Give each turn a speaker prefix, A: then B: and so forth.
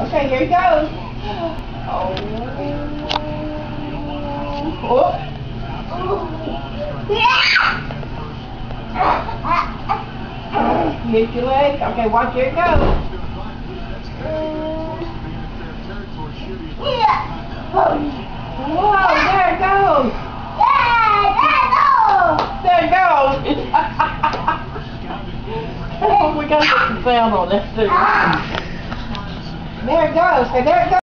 A: Okay, here he goes. Oh. Oh. Hit your leg. Okay, watch, here it goes. Whoa, there it goes. There it goes. We got to get some sound on that too. There it goes. Okay, there it goes.